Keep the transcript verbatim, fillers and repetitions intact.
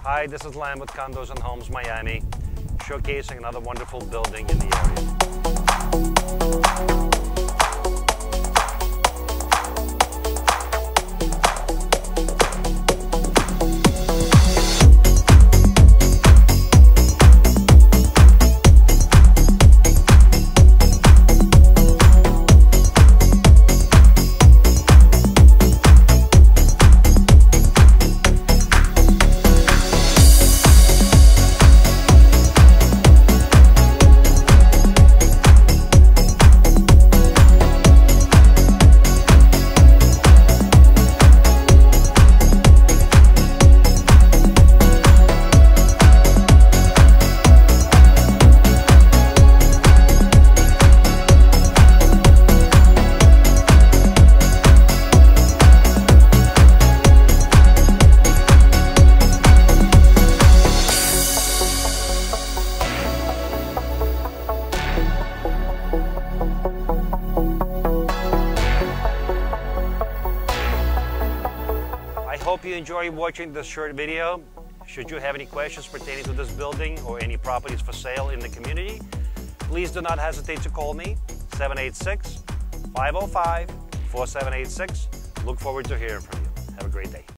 Hi, this is Lam with Condos and Homes Miami, showcasing another wonderful building in the area. I hope you enjoy watching this short video. Should you have any questions pertaining to this building or any properties for sale in the community, please do not hesitate to call me, seven eight six, five oh five, four seven eight six. Look forward to hearing from you. Have a great day.